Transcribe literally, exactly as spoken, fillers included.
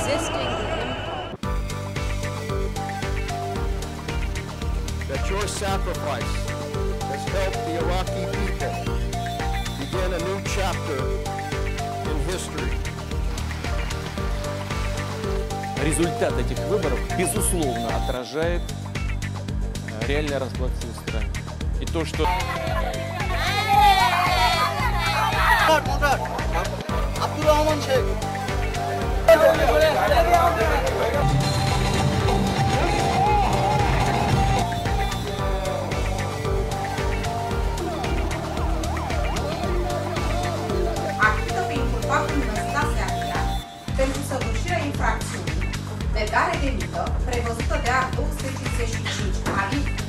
resisting the impulse. That your sacrifice has helped the Iraqi people begin a new chapter in history. Результат этих выборов, безусловно, отражает реальный расклад в стране. И то, что... Achită pe inculpatul Năstase Adrian pentru săvârșirea infracțiunii de dare de mită prevăzută de A două sute cincizeci și cinci, alineatul